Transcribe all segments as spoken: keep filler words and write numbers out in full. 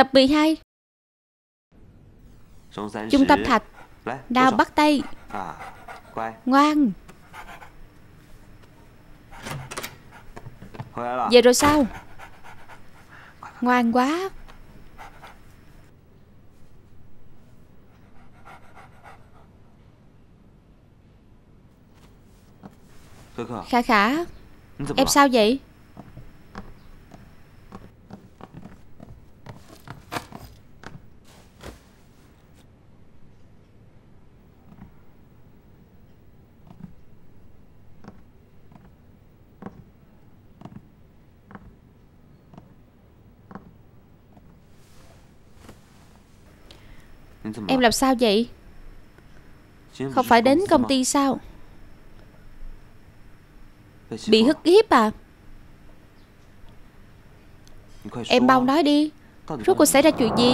Tập mười hai. Trung tâm thạch. Nào bắt tay. Ngoan. Về rồi sao? Ngoan quá. Khả Khả, em sao vậy? Em làm sao vậy? Không phải đến công ty sao? Bị hức hiếp à? Em mau nói đi, rốt cuộc xảy ra chuyện gì?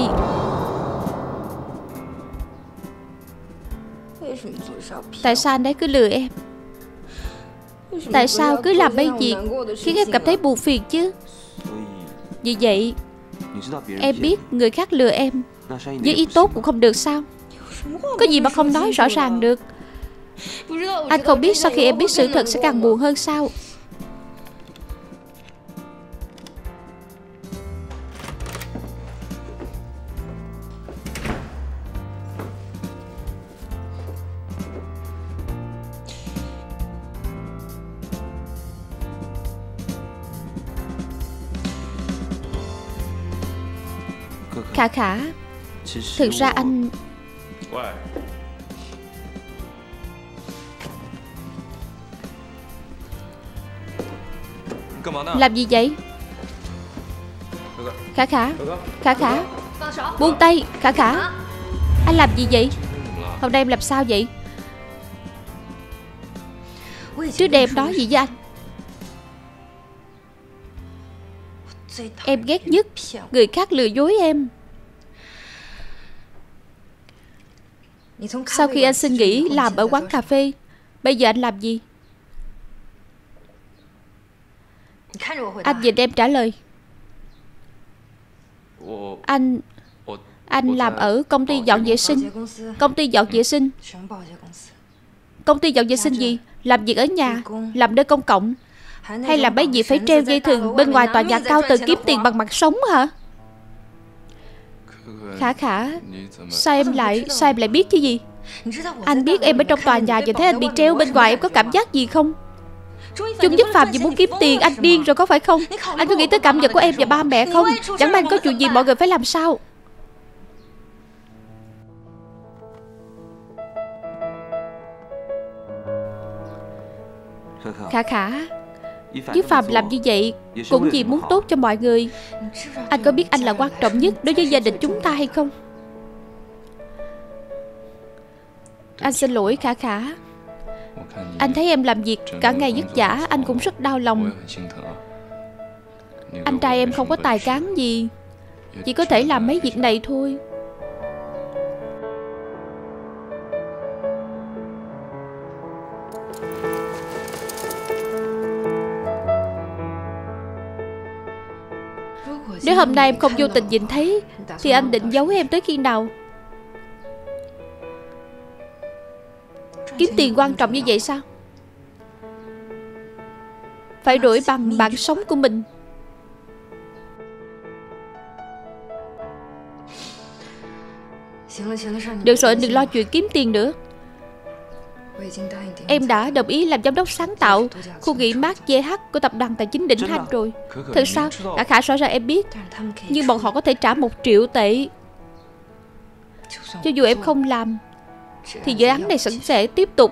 Tại sao anh ấy cứ lừa em? Tại sao cứ làm mấy việc khiến em cảm thấy buồn phiền chứ? Vì vậy em biết người khác lừa em với ý tốt cũng không được sao? Có gì mà không nói rõ ràng được? Anh không biết sau khi em biết sự thật sẽ càng buồn hơn sao? Khả Khả, thực ra anh... Làm gì vậy? Khả Khả, Khả Khả, buông tay. Khả Khả, anh làm gì vậy? Hôm nay em làm sao vậy? Trước đây em nói gì với anh? Em ghét nhất người khác lừa dối em. Sau khi anh xin nghỉ làm ở quán cà phê, bây giờ anh làm gì? Anh nhìn em trả lời. Anh Anh làm ở công ty dọn vệ sinh. Công ty dọn vệ sinh. Công ty dọn vệ sinh gì? Làm việc ở nhà, làm nơi công cộng, hay là mấy việc phải treo dây thừng bên ngoài tòa nhà cao tầng kiếm tiền bằng mặt sống hả? Khả Khả, sao em lại Sao em lại biết chứ gì? Anh biết em ở trong tòa nhà và thấy anh bị treo bên ngoài, em có cảm giác gì không? Chung nhất phàm vì muốn kiếm tiền, anh điên rồi có phải không? Anh có nghĩ tới cảm nhận của em và ba mẹ không? Chẳng may có chuyện gì mọi người phải làm sao? Khả Khả, Nhất Phàm làm như vậy cũng vì muốn tốt cho mọi người. Anh có biết anh là quan trọng nhất đối với gia đình chúng ta hay không? Anh xin lỗi Khả Khả. Anh thấy em làm việc cả ngày vất vả, anh cũng rất đau lòng. Anh trai em không có tài cán gì, chỉ có thể làm mấy việc này thôi. Nếu hôm nay em không vô tình nhìn thấy thì anh định giấu em tới khi nào? Kiếm tiền quan trọng như vậy sao? Phải đổi bằng mạng sống của mình. Được rồi, đừng lo chuyện kiếm tiền nữa. Em đã đồng ý làm giám đốc sáng tạo khu nghỉ mát giê hát của tập đoàn tài chính Đỉnh Thanh rồi. Thật sao? Khả Khả, rõ ràng em biết. Nhưng bọn họ có thể trả một triệu tệ. Cho dù em không làm thì dự án này vẫn sẽ tiếp tục.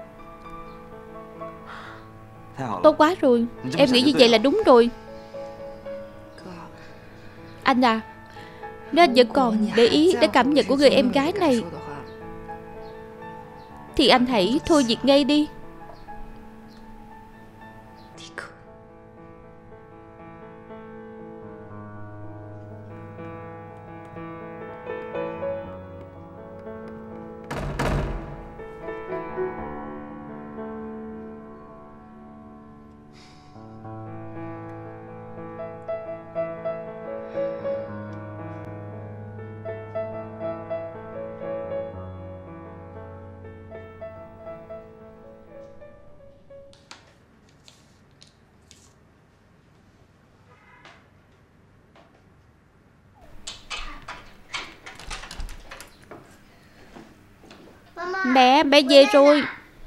Tốt quá rồi. Em nghĩ như vậy là đúng rồi. Anh à, nếu anh vẫn còn để ý đến cảm nhận của người em gái này thì anh hãy thôi việc ngay đi. Mẹ, mẹ về rồi.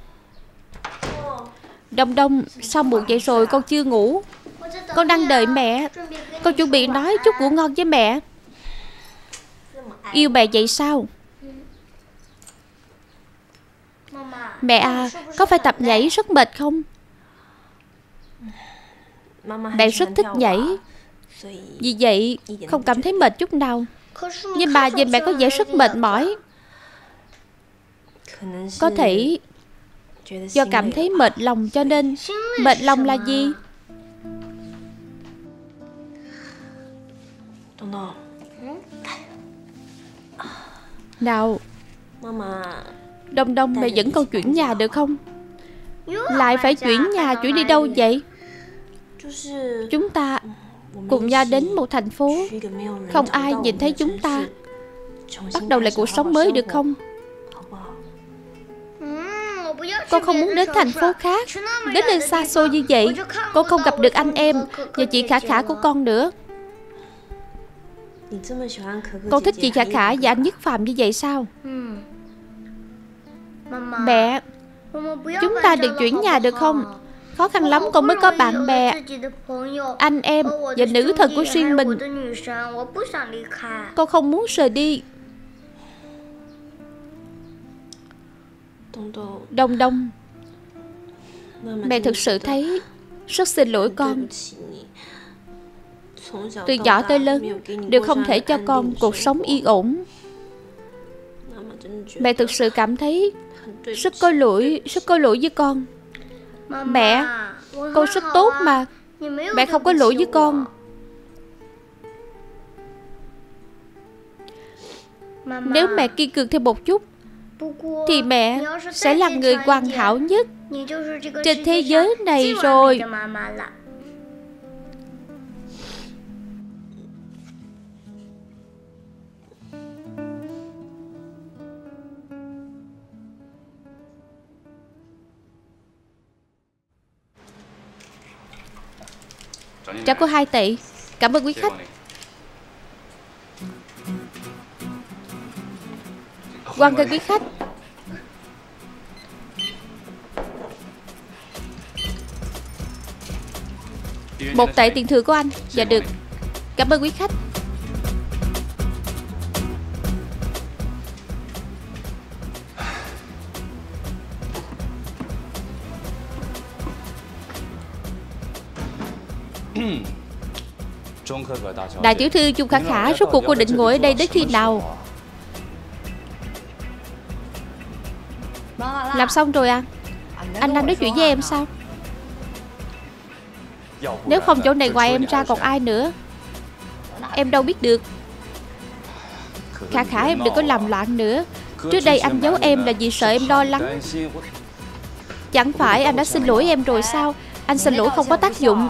Đông Đông, sao muộn vậy rồi, con chưa ngủ. Con đang đợi mẹ. Con chuẩn bị nói chúc ngủ ngon với mẹ. Yêu mẹ vậy sao? Mẹ à, có phải tập nhảy rất mệt không? Mẹ rất thích nhảy, vì vậy không cảm thấy mệt chút nào. Nhưng mà nhìn mẹ có vẻ rất mệt mỏi. Có thể do cảm thấy mệt lòng cho nên. Mệt lòng là gì? Nào Đông Đông, mẹ dẫn con chuyển nhà được không? Lại phải chuyển nhà, chuyển đi đâu vậy? Chúng ta cùng nhau đến một thành phố, không ai nhìn thấy chúng ta, bắt đầu lại cuộc sống mới được không? Con không muốn đến thành phố khác, đến nơi xa xôi như vậy. Con không gặp được anh em và chị Khả Khả của con nữa. Con thích chị Khả Khả và anh Nhất Phàm như vậy sao? Mẹ, chúng ta đừng chuyển nhà được không? Khó khăn lắm con mới có bạn bè, anh em và nữ thần của riêng mình. Con không muốn rời đi. Đông Đông, mẹ thực sự thấy rất xin lỗi con. Từ nhỏ tới lớn đều không thể cho con cuộc sống yên ổn. Mẹ thực sự cảm thấy rất có lỗi, rất có lỗi với con. Mẹ, con rất tốt mà. Mẹ không có lỗi với con. Nếu mẹ kiên cường thêm một chút thì mẹ sẽ là người hoàn hảo nhất trên thế giới này rồi. Trả cô hai tệ. Cảm ơn quý khách. Hoan nghênh quý khách. Một tệ tiền thừa của anh. Dạ được. Cảm ơn quý khách. Đại tiểu thư Chung Khả Khả, rốt cuộc cô định ngồi ở đây đến khi nào? Làm xong rồi à? Anh đang nói chuyện với em sao? Nếu không chỗ này ngoài em ra còn ai nữa? Em đâu biết được. Khả Khả, em đừng có làm loạn nữa. Trước đây anh giấu em là vì sợ em lo lắng. Chẳng phải anh đã xin lỗi em rồi sao? Anh xin lỗi không có tác dụng.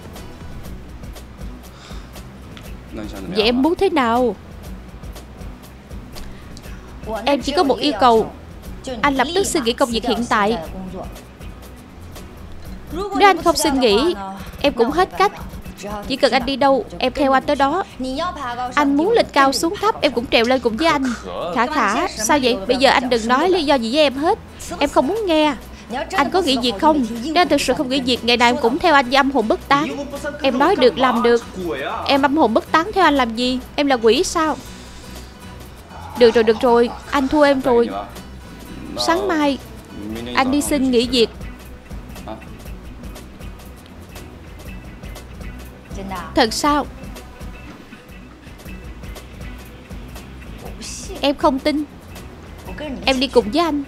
Vậy em muốn thế nào? Em chỉ có một yêu cầu. Anh lập tức xin nghỉ công việc hiện tại. Nếu anh không xin nghỉ, em cũng hết cách. Chỉ cần anh đi đâu, em theo anh tới đó. Anh muốn lên cao xuống thấp, em cũng trèo lên cùng với anh. Khả Khả, sao vậy? Bây giờ anh đừng nói lý do gì với em hết. Em không muốn nghe. Anh có nghỉ việc không? Nếu anh thực sự không nghỉ việc, ngày nào em cũng theo anh như âm hồn bất tán. Em nói được làm được. Em âm hồn bất tán theo anh làm gì? Em là quỷ sao? Được rồi, được rồi. Anh thua em rồi. Sáng mai anh đi xin nghỉ việc. Thật sao? Em không tin. Em đi cùng với anh.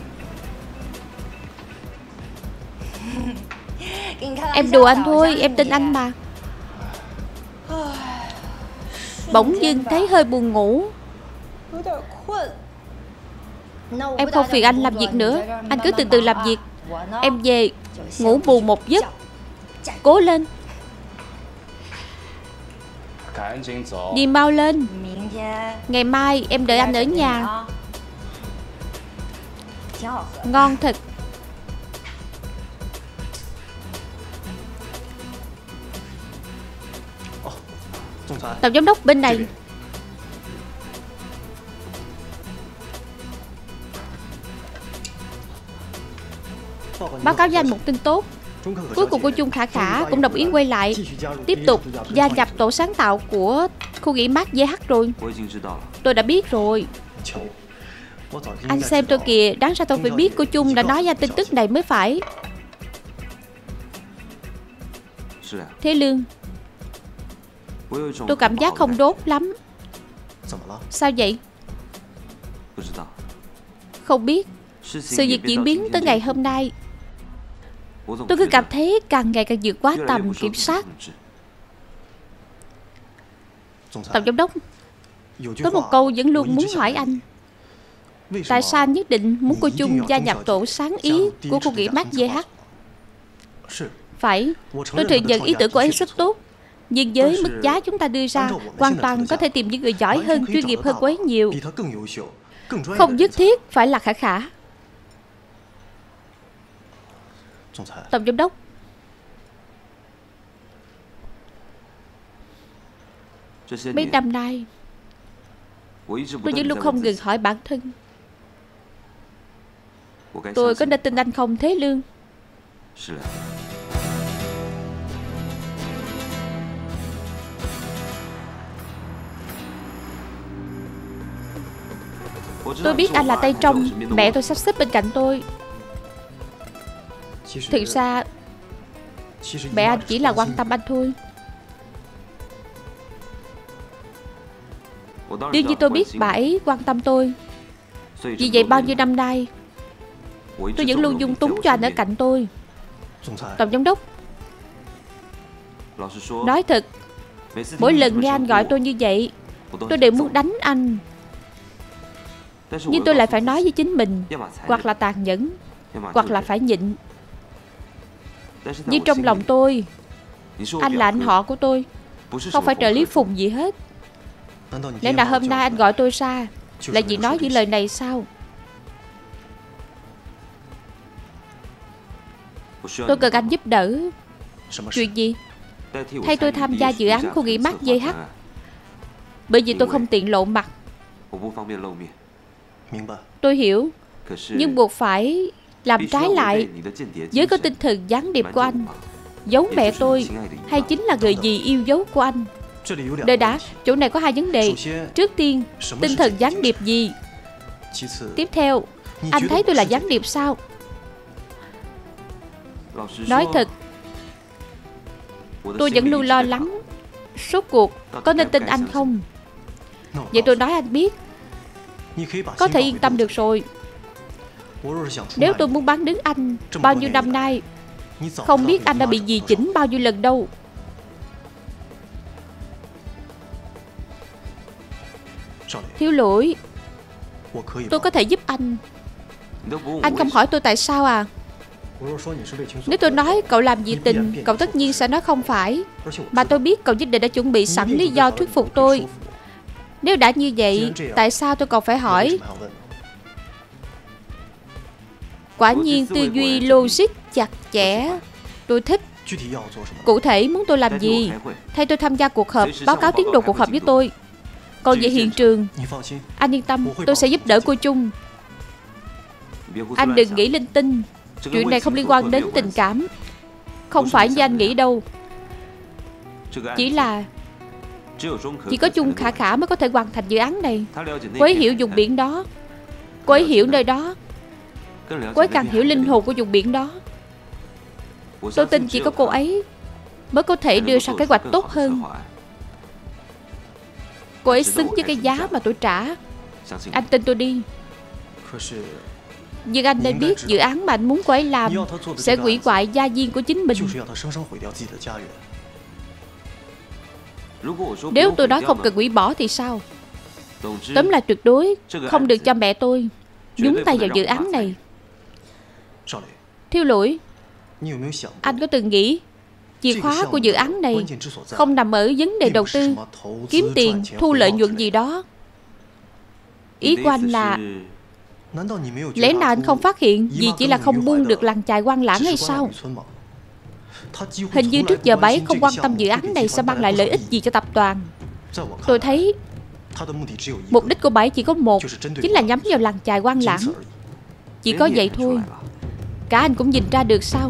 Em đùa anh thôi, em tin anh mà. Bỗng dưng thấy hơi buồn ngủ. Em không phiền anh làm việc nữa. Anh cứ từ từ làm việc. Em về ngủ bù một giấc. Cố lên. Đi mau lên. Ngày mai em đợi anh ở nhà. Ngon thật. Tổng giám đốc bên này. Báo cáo với anh một tin tốt. Cuối cùng cô Chung Khả Khả cũng đồng ý quay lại, tiếp tục gia nhập tổ sáng tạo của khu nghỉ mát giê hát rồi. Tôi đã biết rồi. Anh xem tôi kìa, đáng ra tôi phải biết cô Chung đã nói ra tin tức này mới phải. Thế Lương, tôi cảm giác không đốt lắm. Sao vậy? Không biết. Sự việc diễn biến tới ngày hôm nay, tôi cứ cảm thấy càng ngày càng vượt quá tầm kiểm soát. Tổng giám đốc, có một câu vẫn luôn muốn hỏi anh. Tại sao anh nhất định muốn cô Chung gia nhập tổ sáng ý của khu nghỉ mát giê hát? Phải, tôi thừa nhận ý tưởng của ấy rất tốt. Nhưng với mức giá chúng ta đưa ra, hoàn toàn có thể tìm những người giỏi hơn, chuyên nghiệp hơn cô ấy nhiều. Không nhất thiết phải là Khả Khả. Tổng giám đốc, mấy năm nay tôi vẫn luôn không ngừng hỏi bản thân, tôi có nên tin anh không Thế Lương? Tôi biết anh là tay trong, mẹ tôi sắp xếp bên cạnh tôi. Thực ra mẹ anh chỉ là quan tâm anh thôi. Đương nhiên tôi biết bà ấy quan tâm tôi. Vì vậy bao nhiêu năm nay tôi vẫn luôn dung túng cho anh ở cạnh tôi. Tổng giám đốc, nói thật, mỗi lần nghe anh gọi tôi như vậy, tôi đều muốn đánh anh. Nhưng tôi lại phải nói với chính mình, hoặc là tàn nhẫn, hoặc là phải nhịn. Nhưng trong lòng tôi, anh là anh họ của tôi, không phải trợ lý Phùng gì hết. Lẽ nào hôm nay anh gọi tôi ra là vì nói những lời này sao? Tôi cần anh giúp đỡ. Chuyện gì? Thay tôi tham gia dự án khu nghỉ mát giê hát. Bởi vì tôi không tiện lộ mặt. Tôi hiểu. Nhưng buộc phải làm trái lại với có tinh thần gián điệp của anh. Giấu mẹ tôi hay chính là người dì yêu dấu của anh? Đợi đã, chỗ này có hai vấn đề. Trước tiên, tinh thần gián điệp gì? Tiếp theo, anh thấy tôi là gián điệp sao? Nói thật, tôi vẫn luôn lo lắng rốt cuộc có nên tin anh không. Vậy tôi nói anh biết, có thể yên tâm được rồi. Nếu tôi muốn bán đứng anh bao nhiêu năm nay, không biết anh đã bị gì chỉnh bao nhiêu lần đâu. Thiếu Lỗi, tôi có thể giúp anh. Anh không hỏi tôi tại sao à? Nếu tôi nói cậu làm gì tình, cậu tất nhiên sẽ nói không phải. Mà tôi biết cậu nhất định đã chuẩn bị sẵn lý do thuyết phục tôi. Nếu đã như vậy, tại sao tôi còn phải hỏi? Quả nhiên tư duy logic chặt chẽ. Tôi thích. Cụ thể muốn tôi làm gì? Thay tôi tham gia cuộc họp, báo cáo tiến độ cuộc họp với tôi. Còn về hiện trường, anh yên tâm, tôi sẽ giúp đỡ cô Chung. Anh đừng nghĩ linh tinh. Chuyện này không liên quan đến tình cảm. Không phải như anh nghĩ đâu. Chỉ là chỉ có Chung Khả Khả mới có thể hoàn thành dự án này. Cô ấy hiểu vùng biển đó, cô ấy hiểu nơi đó, cô ấy càng hiểu linh hồn của vùng biển đó. Tôi tin chỉ có cô ấy mới có thể đưa ra kế hoạch tốt hơn. Cô ấy xứng với cái giá mà tôi trả. Anh tin tôi đi. Nhưng anh nên biết dự án mà anh muốn cô ấy làm sẽ hủy hoại gia viên của chính mình. Nếu tôi nói không cần hủy bỏ thì sao? Tóm là tuyệt đối không được cho mẹ tôi nhúng tay vào dự án này. Thiếu Lỗi, anh có từng nghĩ chìa khóa của dự án này không nằm ở vấn đề đầu tư, kiếm tiền, thu lợi nhuận gì đó? Ý của anh là lẽ nào anh không phát hiện vì chỉ là không buông được làng chài Quan Lãng hay sao? Hình như trước giờ bà ấy không quan tâm dự án này sẽ mang lại lợi ích gì cho tập đoàn. Tôi thấy mục đích của bà ấy chỉ có một, chính là nhắm vào làng chài Quan Lãng. Chỉ có vậy thôi. Cả anh cũng nhìn ra được sao?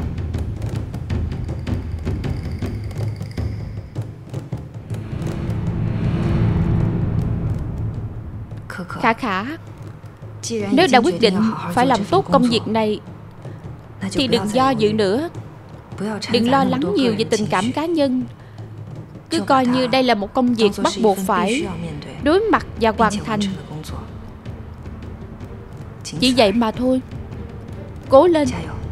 Khả Khả, nếu đã quyết định phải làm tốt công việc này thì đừng do dự nữa. Đừng lo lắng nhiều về tình cảm cá nhân. Cứ coi như đây là một công việc bắt buộc phải đối mặt và hoàn thành. Chỉ vậy mà thôi. Cố lên.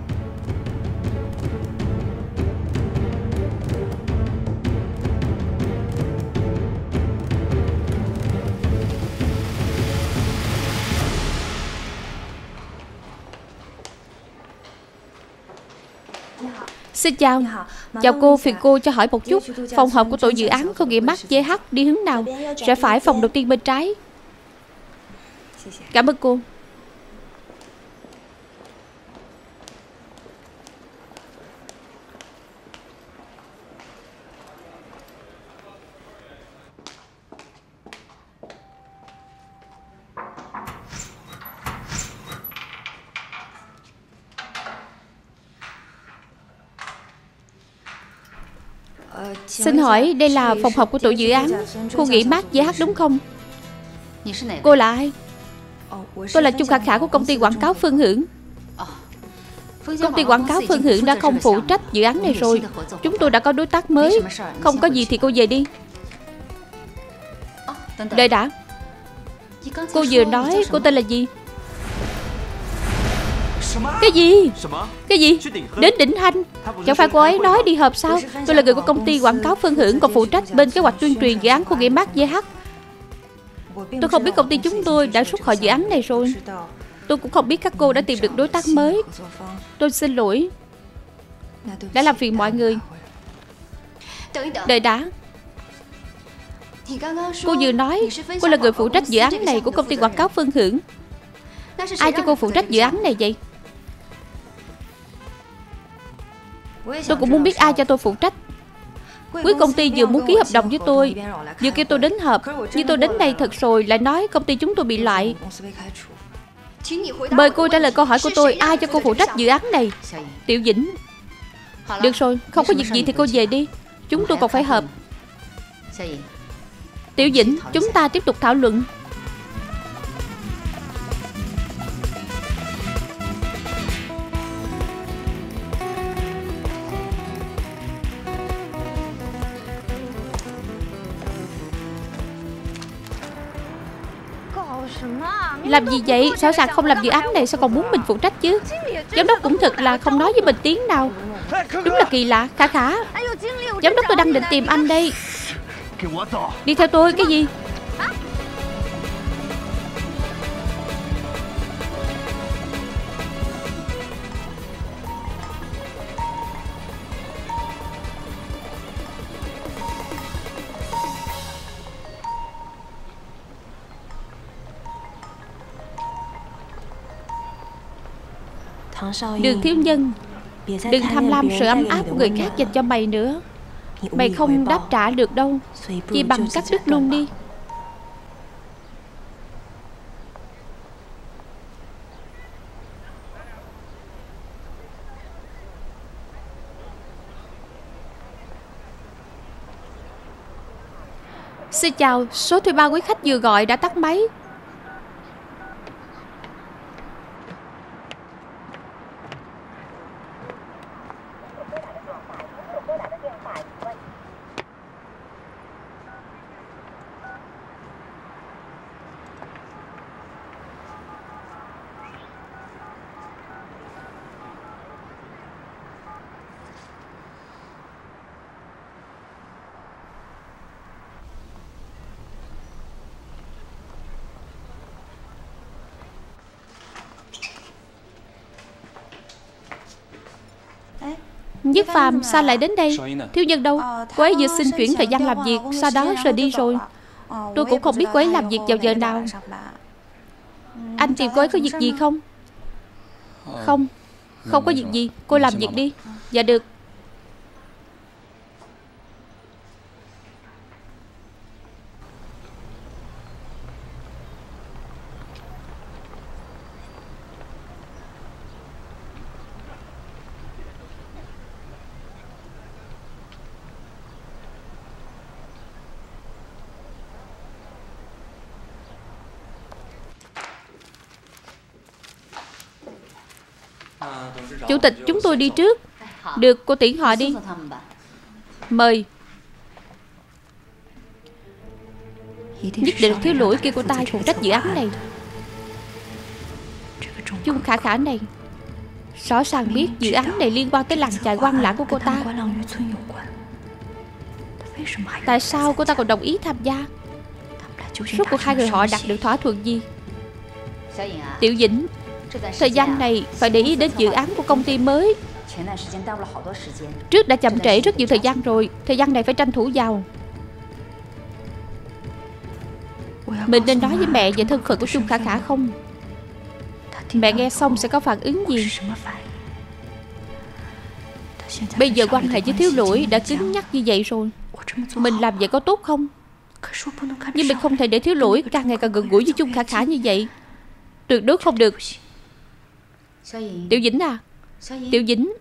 Xin chào. Chào cô, phiền cô cho hỏi một chút. Phòng họp của tổ dự án công nghệ Mark giê hát đi hướng nào? Sẽ phải phòng đầu tiên bên trái. Cảm ơn cô. Xin hỏi đây là phòng họp của tổ dự án khu nghỉ mát giê hát đúng không? Cô là ai? Tôi là Chung Khả Khả của công ty quảng cáo Phương Hưởng. Công ty quảng cáo Phương Hưởng đã không phụ trách dự án này rồi. Chúng tôi đã có đối tác mới. Không có gì thì cô về đi. Đợi đã. Cô vừa nói cô tên là gì? Cái gì? Cái gì? Đến Đỉnh Thanh? Chẳng phải cô ấy nói đi họp sao? Tôi là người của công ty quảng cáo Phương Hưởng, còn phụ trách bên kế hoạch tuyên truyền dự án khu nghỉ mát giê hát. Tôi không biết công ty chúng tôi đã rút khỏi dự án này rồi. Tôi cũng không biết các cô đã tìm được đối tác mới. Tôi xin lỗi đã làm phiền mọi người. Đợi đã. Cô vừa nói cô là người phụ trách dự án này của công ty quảng cáo Phương Hưởng. Ai cho cô phụ trách dự án này vậy? Tôi cũng muốn biết ai cho tôi phụ trách. Quý công ty vừa muốn ký hợp đồng với tôi, vừa kêu tôi đến họp, nhưng tôi đến đây thật rồi lại nói công ty chúng tôi bị loại. Mời cô trả lời câu hỏi của tôi. Ai cho cô phụ trách dự án này? Tiểu Dĩnh. Được rồi, không có việc gì thì cô về đi. Chúng tôi còn phải họp. Tiểu Dĩnh, chúng ta tiếp tục thảo luận. Làm gì vậy? Rõ ràng không làm dự án này sao còn muốn mình phụ trách chứ? Giám đốc cũng thật là không nói với mình tiếng nào. Đúng là kỳ lạ. Khả Khả, giám đốc tôi đang định tìm anh đây. Đi theo tôi. Cái gì? Đường thiếu nhân, đừng tham lam sự ấm áp của người khác dành cho mày nữa. Mày không đáp trả được đâu. Chỉ bằng cắt đứt luôn đi. Xin chào, số thuê bao quý khách vừa gọi đã tắt máy. Nhất Phàm sao lại đến đây? Thiếu nhân đâu? Cô ấy vừa xin chuyển thời gian làm việc, sau đó rời đi rồi. Tôi cũng không biết cô ấy làm việc vào giờ nào. Anh tìm cô ấy có việc gì không? Không, không có việc gì. Cô làm việc đi. Dạ được. Chủ tịch, chúng tôi đi trước. Được, cô tiễn họ đi. Mời. Nhất định Thiếu Lỗi kêu cô ta phụ trách dự án này. Chung Khả Khả này rõ ràng biết dự án này liên quan tới làng chài Quan Lãng của cô ta. Tại sao cô ta còn đồng ý tham gia? Rốt cuộc hai người họ đạt được thỏa thuận gì? Tiểu Dĩnh, thời gian này phải để ý đến dự án của công ty mới. Trước đã chậm trễ rất nhiều thời gian rồi, thời gian này phải tranh thủ vào. Mình nên nói với mẹ về thân phận của Chung Khả Khả không? Mẹ nghe xong sẽ có phản ứng gì? Bây giờ quan hệ với Thiếu Lỗi đã cứng nhắc như vậy rồi, mình làm vậy có tốt không? Nhưng mình không thể để Thiếu Lỗi càng ngày càng gần gũi với Chung Khả Khả như vậy. Tuyệt đối không được. Tiểu Dĩnh à, Tiểu Dĩnh,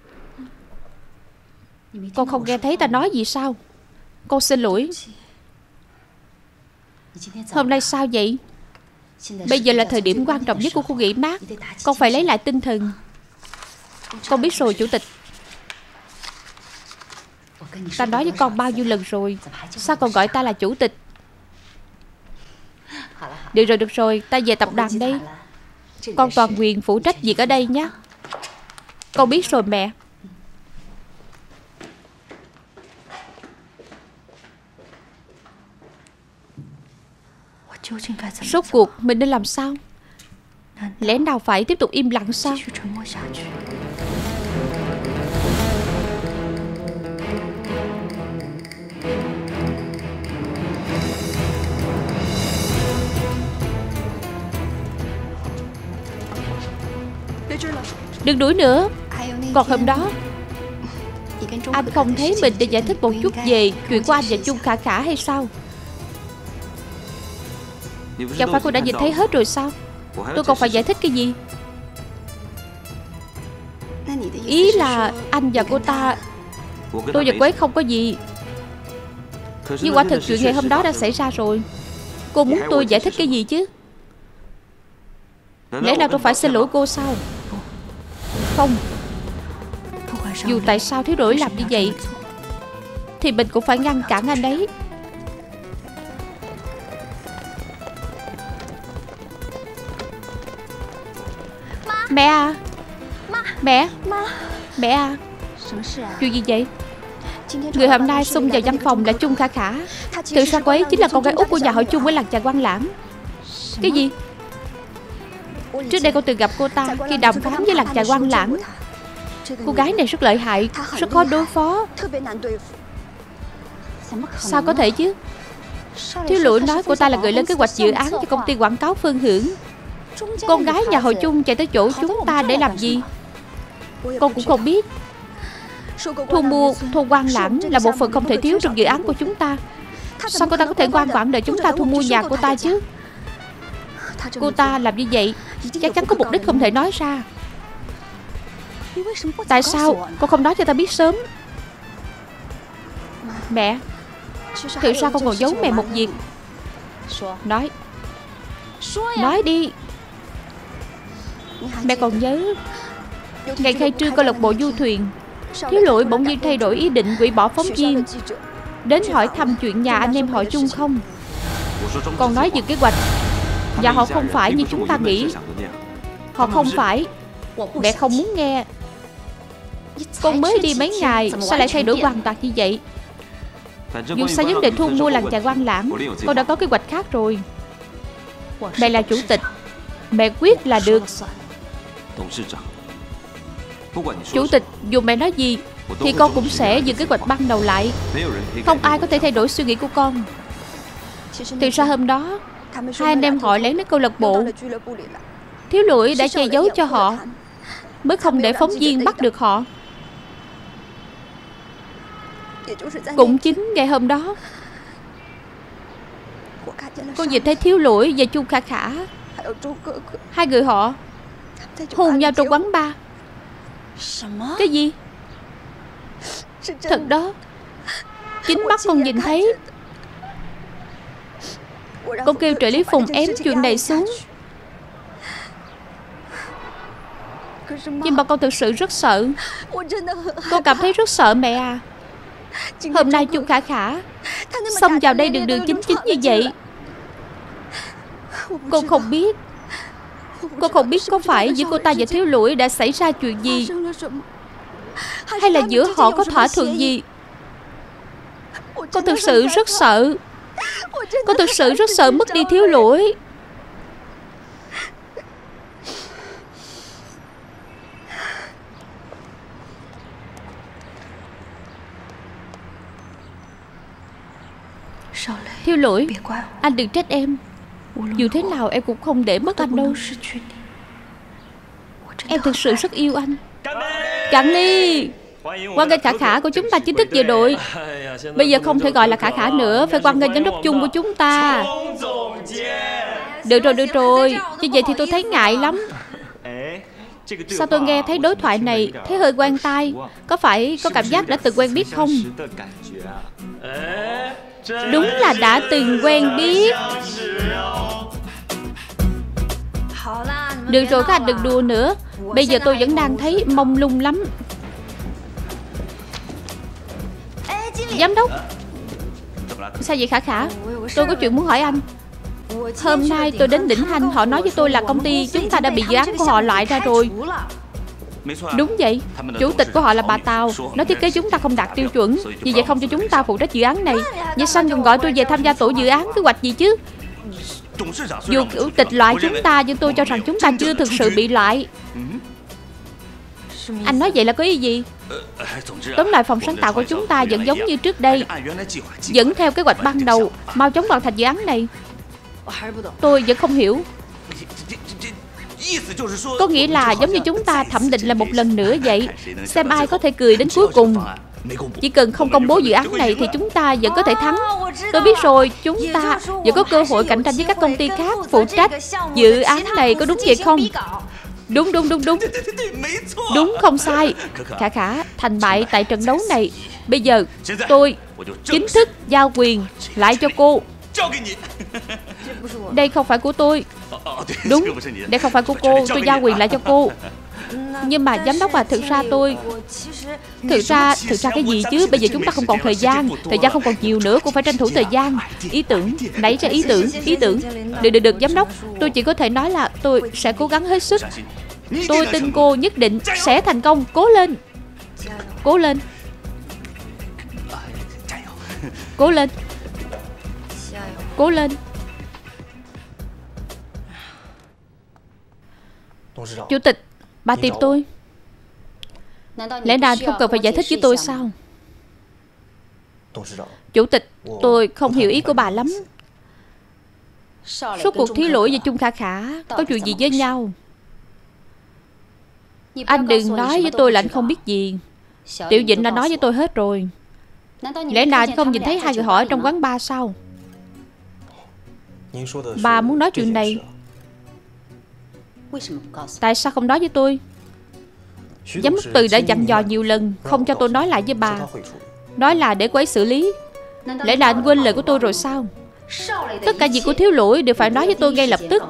con không nghe thấy ta nói gì sao? Con xin lỗi. Hôm nay sao vậy? Bây giờ là thời điểm quan trọng nhất của khu nghỉ mát. Con phải lấy lại tinh thần. Con biết rồi, chủ tịch. Ta nói với con bao nhiêu lần rồi, sao còn gọi ta là chủ tịch? Được rồi, được rồi, ta về tập đoàn đây. Con toàn quyền phụ trách việc ở đây nhé. Con biết rồi mẹ. Rốt cuộc mình nên làm sao? Lẽ nào phải tiếp tục im lặng sao? Đừng đuổi nữa. Còn hôm đó anh không thấy mình để giải thích một chút về chuyện của anh và Chung Khả Khả hay sao? Chẳng phải cô đã nhìn thấy hết rồi sao? Tôi còn phải giải thích cái gì? Ý là anh và cô ta, tôi và cô ấy không có gì. Nhưng quả thực chuyện ngày hôm đó đã xảy ra rồi. Cô muốn tôi giải thích cái gì chứ? Lẽ nào tôi phải xin lỗi cô sao? Không. Dù tại sao Thiếu Lỗi làm như vậy thì mình cũng phải ngăn cản anh ấy. Mẹ à, Mẹ, mẹ à. Chuyện gì vậy? Người hôm nay xông vào văn phòng là Chung Khả Khả. Thực ra cô ấy chính là con gái út của nhà họ Chung với làng chài Quan Lãng. Cái gì? Trước đây con từng gặp cô ta khi đàm phán với làng chài Quan Lãng. Cô gái này rất lợi hại, rất khó đối phó. Sao có thể chứ? Thiếu Lỗi nói cô ta là người lên kế hoạch dự án cho công ty quảng cáo Phương Hưởng. Con gái nhà họ Chung chạy tới chỗ chúng ta để làm gì? Con cũng không biết. Thu mua thôn Quan Lãng là một phần không thể thiếu trong dự án của chúng ta. Sao cô ta có thể ngoan ngoãn đợi chúng ta thu mua nhà cô ta chứ? Cô ta làm như vậy chắc chắn có mục đích không thể nói ra. Tại sao cô không nói cho ta biết sớm? Mẹ, thực ra con còn giấu mẹ một việc. Nói. Nói đi. Mẹ còn nhớ ngày khai trương câu lạc bộ du thuyền, Thiếu Lỗi bỗng nhiên thay đổi ý định hủy bỏ phóng viên đến hỏi thăm chuyện nhà anh em họ Chung không? Còn nói dừng kế hoạch. Và họ không phải như chúng ta nghĩ. Họ không phải. Mẹ không muốn nghe. Con mới đi mấy ngày sao lại thay đổi hoàn toàn như vậy? Dù sao vấn đề thu mua làng chài Quan Lãng, con đã có kế hoạch khác rồi. Mẹ là chủ tịch, mẹ quyết là được. Chủ tịch, dù mẹ nói gì thì con cũng sẽ dừng kế hoạch ban đầu lại. Không ai có thể thay đổi suy nghĩ của con. Thực ra hôm đó hai anh em họ lén đến câu lạc bộ. Thiếu Lỗi đã che giấu cho họ, mới không để phóng viên bắt được họ. Cũng chính ngày hôm đó con nhìn thấy Thiếu Lỗi và Chung Khả Khả, hai người họ hôn nhau trong quán bar. Cái gì? Thật đó, chính mắt con nhìn thấy. Con kêu trợ lý Phùng ém chuyện này xuống, Nhưng mà con thực sự rất sợ. Con cảm thấy rất sợ mẹ à. Hôm nay Chung Khả Khả xông vào đây đường đường chính chính như vậy. Con không biết. Con không biết có phải giữa cô ta và Thiếu Lỗi đã xảy ra chuyện gì, hay là giữa họ có thỏa thuận gì. Con thực sự rất sợ. Con thực sự rất sợ mất đi Thiếu Lỗi. Thiếu Lỗi, anh đừng trách em. Dù thế nào em cũng không để mất anh đâu. Em thực sự rất yêu anh. Cạn ly. Hoan nghênh Khả Khả của chúng ta chính thức về đội. Bây giờ không thể gọi là Khả Khả nữa, phải hoan nghênh giám đốc Chung của chúng ta. Được rồi, được rồi. Như vậy thì tôi thấy ngại lắm. Sao tôi nghe thấy đối thoại này thấy hơi quen tai. Có phải có cảm giác đã từng quen biết không? Đúng là đã từng quen biết. Được rồi, các anh đừng đùa nữa. Bây giờ tôi vẫn đang thấy mông lung lắm. Giám đốc. Sao vậy Khả Khả? Tôi có chuyện muốn hỏi anh. Hôm nay tôi đến Đỉnh Hanh, họ nói với tôi là công ty chúng ta đã bị dự án của họ loại ra rồi. Đúng vậy. Chủ tịch của họ là bà Tào, nói thiết kế chúng ta không đạt tiêu chuẩn, vì vậy không cho chúng ta phụ trách dự án này. Vậy Sanh còn gọi tôi về tham gia tổ dự án kế hoạch gì chứ? Dù chủ tịch loại chúng ta, nhưng tôi cho rằng chúng ta chưa thực sự bị loại. Anh nói vậy là có ý gì? Tóm lại phòng sáng tạo của chúng ta vẫn giống như trước đây, vẫn theo kế hoạch ban đầu, mau chóng hoàn thành dự án này. Tôi vẫn không hiểu. Có nghĩa là giống như chúng ta thẩm định là một lần nữa vậy, xem ai có thể cười đến cuối cùng. Chỉ cần không công bố dự án này thì chúng ta vẫn có thể thắng. Tôi biết rồi, chúng ta vẫn có cơ hội cạnh tranh với các công ty khác phụ trách dự án này, có đúng vậy không? Đúng, đúng, đúng, đúng. Đúng, không sai. Khả Khả thành bại tại trận đấu này. Bây giờ tôi chính thức giao quyền lại cho cô. Đây không phải của tôi. Đúng, đây không phải của cô. Tôi giao quyền lại cho cô. Nhưng mà giám đốc à, thực ra tôi Thực ra, thực ra cái gì chứ? Bây giờ chúng ta không còn thời gian. Thời gian không còn nhiều nữa, cũng phải tranh thủ thời gian. Ý tưởng, nảy ra ý tưởng, ý tưởng. Được, được, được, giám đốc. Tôi chỉ có thể nói là tôi sẽ cố gắng hết sức. Tôi tin cô nhất định sẽ thành công. Cố lên. Cố lên. Cố lên. Cố lên. Chủ tịch, bà tìm tôi. Lẽ nào không cần phải giải thích với tôi sao? Chủ tịch, tôi không hiểu ý của bà lắm. Suốt cuộc Thiếu Lỗi và Chung Khả Khả có chuyện gì với nhau? Anh đừng nói với tôi là anh không biết gì. Tiểu Dĩnh đã nói với tôi hết rồi. Lẽ nào anh không nhìn thấy hai người họ ở trong quán bar sao? Bà muốn nói chuyện này, tại sao không nói với tôi? Giám đốc Từ đã dặn dò nhiều lần không cho tôi nói lại với bà, nói là để cô ấy xử lý. Lẽ nào anh quên lời của tôi rồi sao? Tất cả việc của Thiếu Lỗi đều phải nói với tôi ngay lập tức.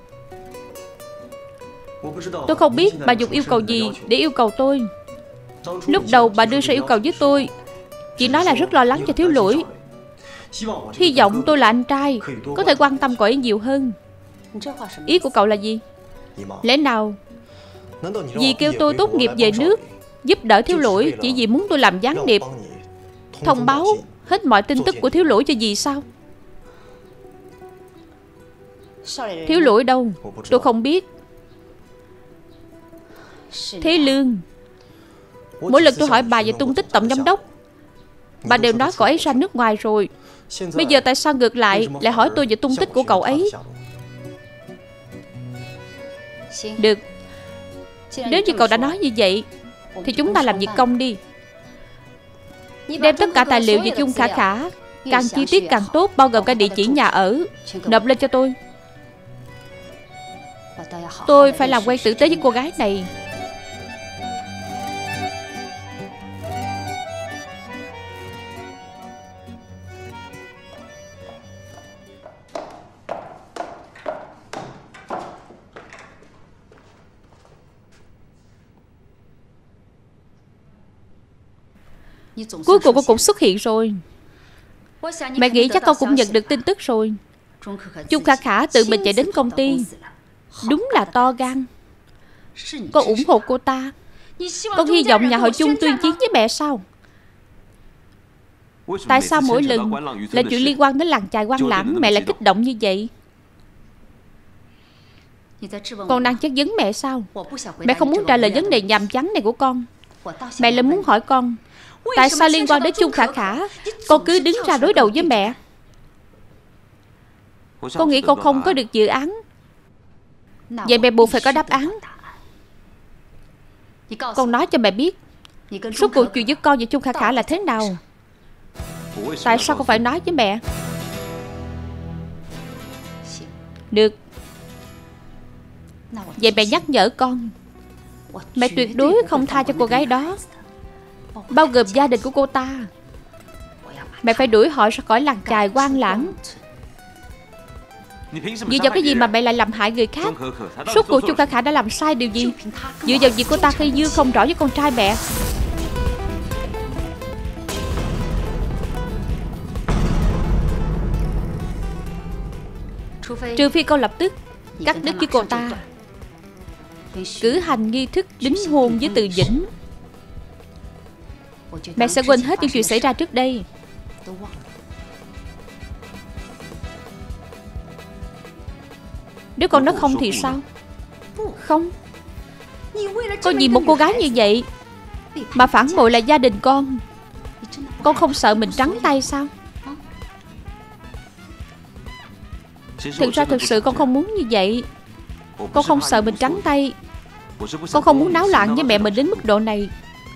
Tôi không biết bà dùng yêu cầu gì để yêu cầu tôi. Lúc đầu bà đưa ra yêu cầu với tôi, chỉ nói là rất lo lắng cho Thiếu Lỗi, hy vọng tôi là anh trai có thể quan tâm cậu ấy nhiều hơn. Ý của cậu là gì? Lẽ nào vì kêu tôi tốt nghiệp về nước, giúp đỡ Thiếu Lỗi, chỉ vì muốn tôi làm gián điệp, thông báo hết mọi tin tức của Thiếu Lỗi cho dì sao? Thiếu Lỗi đâu? Tôi không biết. Thế Lương, mỗi lần tôi hỏi bà về tung tích tổng giám đốc, bà đều nói cậu ấy ra nước ngoài rồi. Bây giờ tại sao ngược lại lại hỏi tôi về tung tích của cậu ấy? Được, nếu như cậu đã nói như vậy thì chúng ta làm việc công đi. Đem tất cả tài liệu về Chung Khả Khả, càng chi tiết càng tốt, bao gồm cả địa chỉ nhà ở, nộp lên cho tôi. Tôi phải làm quen tử tế với cô gái này. Cuối cùng con cũng xuất hiện rồi. Mẹ nghĩ chắc con cũng nhận được tin tức rồi. Chung Khả Khả tự mình chạy đến công ty. Đúng là to gan. Con ủng hộ cô ta. Con hy vọng nhà họ Chung tuyên chiến với mẹ sao? Tại sao mỗi lần là chuyện liên quan đến làng chài Quan Lãng mẹ lại kích động như vậy? Con đang chất vấn mẹ sao? Mẹ không muốn trả lời vấn đề nhàm chán này của con. Mẹ lại muốn hỏi con, tại sao liên quan đến Chung Khả Khả con cứ đứng ra đối đầu với mẹ? Con nghĩ con không có được dự án. Vậy mẹ buộc phải có đáp án. Con nói cho mẹ biết, suốt cuộc chuyện với con và Chung Khả Khả là thế nào? Tại sao con phải nói với mẹ? Được. Vậy mẹ nhắc nhở con, mẹ tuyệt đối không tha cho cô gái đó, bao gồm gia đình của cô ta. Mẹ phải đuổi họ ra khỏi làng chài Quan Lãng. Dựa vào cái gì mà mẹ lại làm hại người khác? Suốt cuộc Chung Khả Khả đã làm sai điều gì? Dựa vào việc cô ta khi dư không rõ với con trai mẹ. Trừ phi con lập tức cắt đứt với cô ta, cử hành nghi thức đính hôn với Từ Vĩnh. Mẹ sẽ quên hết những chuyện xảy ra trước đây. Nếu con nói không thì sao? Không. Con vì một cô gái như vậy mà phản bội lại gia đình con, con không sợ mình trắng tay sao? Thực ra thực sự con không muốn như vậy. Con không sợ mình trắng tay. Con không muốn náo loạn với mẹ mình đến mức độ này.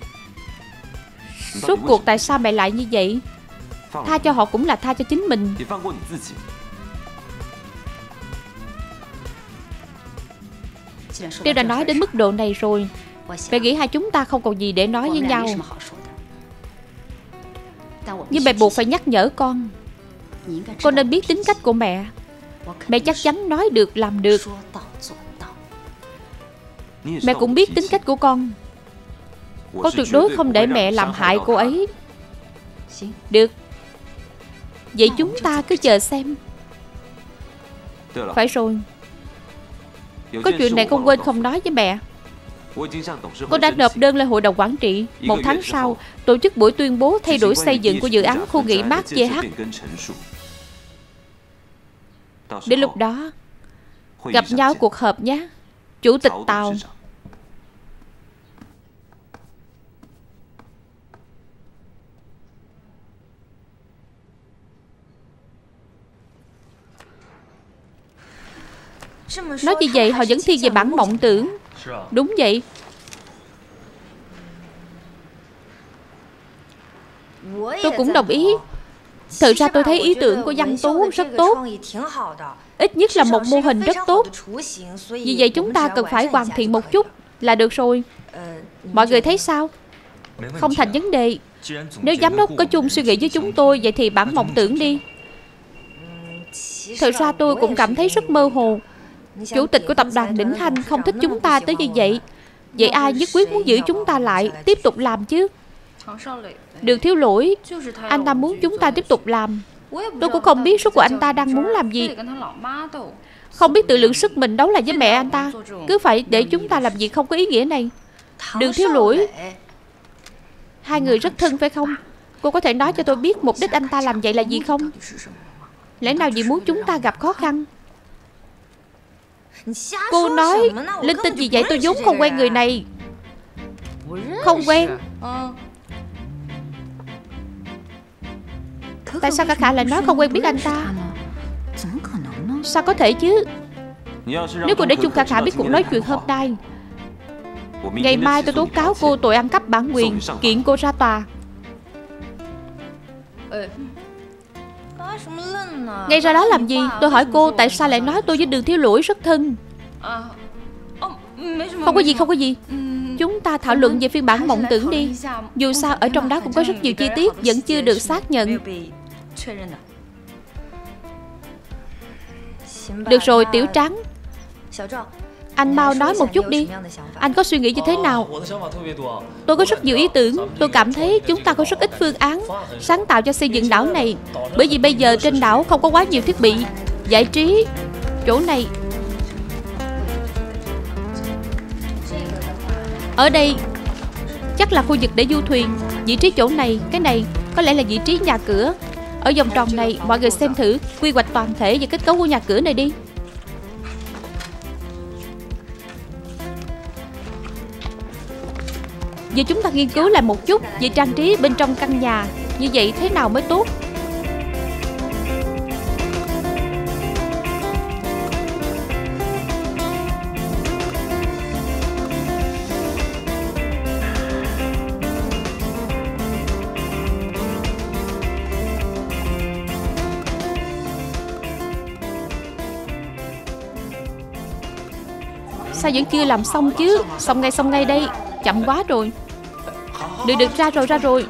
Suốt cuộc tại sao mẹ lại như vậy? Tha cho họ cũng là tha cho chính mình. Nếu đã nói đến mức độ này rồi, mẹ nghĩ hai chúng ta không còn gì để nói với nhau. Nhưng mẹ buộc phải nhắc nhở con. Con nên biết tính cách của mẹ. Mẹ chắc chắn nói được làm được. Mẹ cũng biết tính cách của con. Con tuyệt đối không để mẹ làm hại cô ấy. Được. Vậy chúng ta cứ chờ xem. Phải rồi. Có chuyện này con quên không nói với mẹ. Con đã nộp đơn lên hội đồng quản trị. Một tháng sau tổ chức buổi tuyên bố thay đổi xây dựng của dự án khu nghỉ mát giê hát. Đến lúc đó gặp nhau cuộc họp nhé, Chủ tịch Tào. Nói như vậy họ vẫn thiên về bản mộng tưởng. Đúng vậy. Tôi cũng đồng ý. Thực ra tôi thấy ý tưởng của Văn Tú rất tốt. Ít nhất là một mô hình rất tốt. Vì vậy chúng ta cần phải hoàn thiện một chút là được rồi. Mọi người thấy sao? Không thành vấn đề. Nếu giám đốc có chung suy nghĩ với chúng tôi, vậy thì bản mộng tưởng đi. Thực ra tôi cũng cảm thấy rất mơ hồ. Chủ tịch của tập đoàn Đỉnh Thanh không thích chúng ta tới như vậy. Vậy ai nhất quyết muốn giữ chúng ta lại, tiếp tục làm chứ? Đường Thiếu Lỗi. Anh ta muốn chúng ta tiếp tục làm. Tôi cũng không biết suốt cuộc anh ta đang muốn làm gì. Không biết tự lượng sức mình đấu lại với mẹ anh ta. Cứ phải để chúng ta làm việc không có ý nghĩa này. Đường Thiếu Lỗi. Hai người rất thân phải không? Cô có thể nói cho tôi biết mục đích anh ta làm vậy là gì không? Lẽ nào vì muốn chúng ta gặp khó khăn? Cô nói linh tinh gì vậy? Tôi vốn không quen người này. Không quen. Tại sao Khả Khả lại nói không quen biết anh ta? Sao có thể chứ? Nếu cô để Chung Khả Khả biết cuộc nói chuyện hôm nay, ngày mai tôi tố cáo cô tội ăn cắp bản quyền, kiện cô ra tòa. Ngay ra đó làm gì? Tôi hỏi cô tại sao lại nói tôi với Đường Thiếu Lỗi rất thân. Không có gì, không có gì. Chúng ta thảo luận về phiên bản mộng tưởng đi. Dù sao ở trong đó cũng có rất nhiều chi tiết vẫn chưa được xác nhận. Được rồi Tiểu Trắng. Anh mau nói một chút đi. Anh có suy nghĩ như thế nào? Tôi có rất nhiều ý tưởng. Tôi cảm thấy chúng ta có rất ít phương án sáng tạo cho xây dựng đảo này. Bởi vì bây giờ trên đảo không có quá nhiều thiết bị giải trí. Chỗ này, ở đây chắc là khu vực để du thuyền. Vị trí chỗ này, cái này có lẽ là vị trí nhà cửa. Ở vòng tròn này, mọi người xem thử quy hoạch toàn thể và kết cấu của nhà cửa này đi. Giờ chúng ta nghiên cứu lại một chút về trang trí bên trong căn nhà. Như vậy thế nào mới tốt? Sao vẫn chưa làm xong chứ? Xong ngay xong ngay đây. Chậm quá rồi. Được được, ra rồi ra rồi.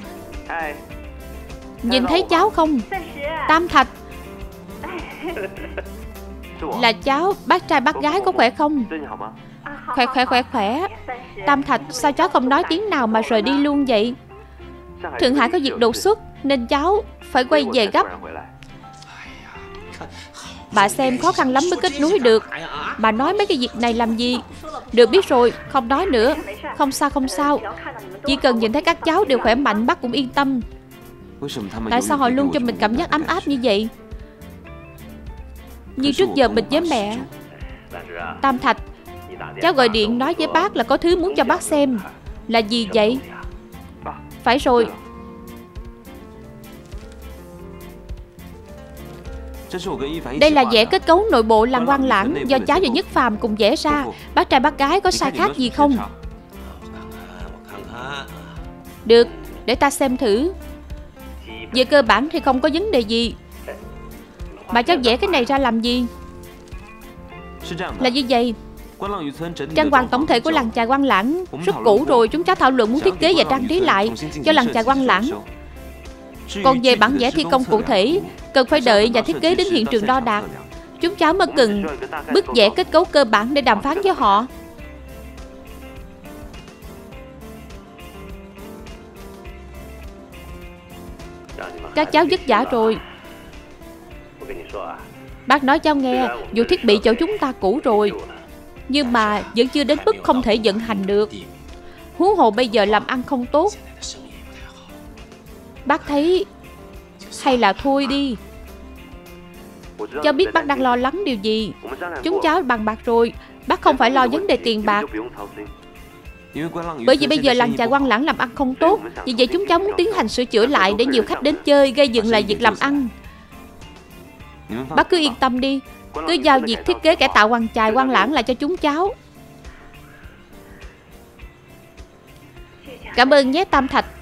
Nhìn thấy cháu không? Tam Thạch. Là cháu, bác trai bác gái có khỏe không? Khỏe khỏe khỏe khỏe. Tam Thạch, sao cháu không nói tiếng nào mà rời đi luôn vậy? Thượng Hải có việc đột xuất nên cháu phải quay về gấp. Bà xem khó khăn lắm mới kết nối được. Bà nói mấy cái việc này làm gì? Được, biết rồi, không nói nữa. Không sao không sao. Chỉ cần nhìn thấy các cháu đều khỏe mạnh, bác cũng yên tâm. Tại sao họ luôn cho mình cảm giác ấm áp như vậy? Như trước giờ mình với mẹ. Tam Thạch, cháu gọi điện nói với bác là có thứ muốn cho bác xem. Là gì vậy? Phải rồi. Đây là vẽ kết cấu nội bộ làng Quang Lãng do cháu và Nhất Phàm cùng vẽ ra. Bác trai bác gái có sai khác gì không? Được, để ta xem thử. Về cơ bản thì không có vấn đề gì. Mà cháu vẽ cái này ra làm gì? Là như vậy. Trang hoàng tổng thể của làng chài Quang Lãng rất cũ rồi. Chúng cháu thảo luận muốn thiết kế và trang trí lại cho làng chài Quang Lãng. Còn về bản vẽ thi công cụ thể, cần phải đợi nhà thiết kế đến hiện trường đo đạc. Chúng cháu mới cần bức vẽ kết cấu cơ bản để đàm phán với họ. Các cháu vất vả rồi. Bác nói cháu nghe, dù thiết bị chỗ chúng ta cũ rồi, nhưng mà vẫn chưa đến mức không thể vận hành được. Huống hồ bây giờ làm ăn không tốt. Bác thấy hay là thôi đi. Cháu biết bác đang lo lắng điều gì. Chúng cháu bàn bạc rồi. Bác không phải lo vấn đề tiền bạc. Bởi vì bây giờ làng chài Quang Lãng làm ăn không tốt. Vì vậy chúng cháu muốn tiến hành sửa chữa lại để nhiều khách đến chơi, gây dựng lại việc làm ăn. Bác cứ yên tâm đi. Cứ giao việc thiết kế cải tạo làng chài Quang Lãng lại cho chúng cháu. Cảm ơn nhé Tam Thạch.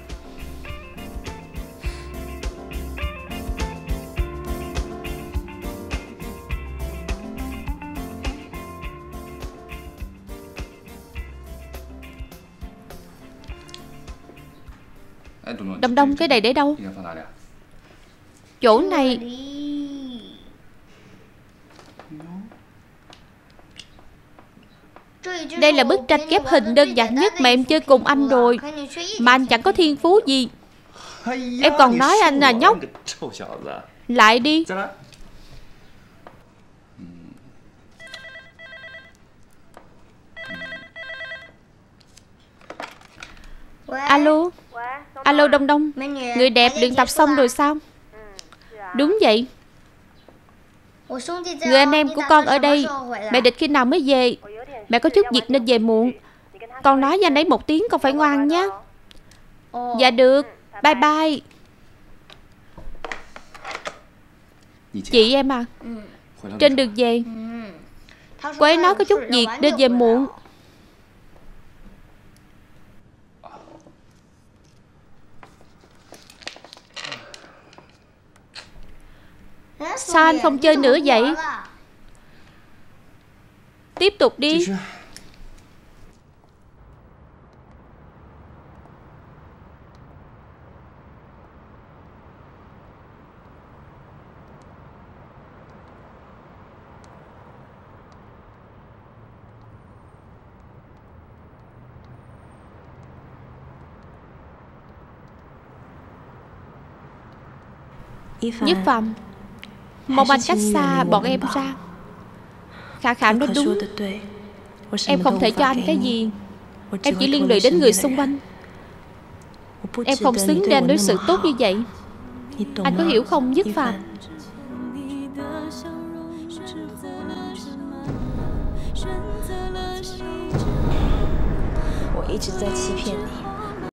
Đông Đông, cái này để đâu? Chỗ này. Đây là bức tranh ghép hình đơn giản nhất mà em chơi cùng anh rồi. Mà anh chẳng có thiên phú gì. Em còn nói anh là nhóc. Lại đi. Alo. Alo Đông Đông. Người đẹp luyện tập xong rồi sao? Đúng vậy. Người anh em của con ở đây. Mẹ địch khi nào mới về? Mẹ có chút việc nên về muộn. Con nói với anh ấy một tiếng, con phải ngoan nhé. Dạ được. Bye bye. Chị em à? Trên đường về, cô ấy nói có chút việc nên về muộn. Sao anh không chơi nữa vậy? Tiếp tục đi. Nhất Phạm, mong anh cách xa bọn em ra. Khả Khả nói đúng. Em không thể cho anh cái gì. Em chỉ liên lụy đến người xung quanh. Em không xứng để anh đối xử tốt như vậy. Anh có hiểu không, Nhất Phạm? Tôi一直在欺骗你。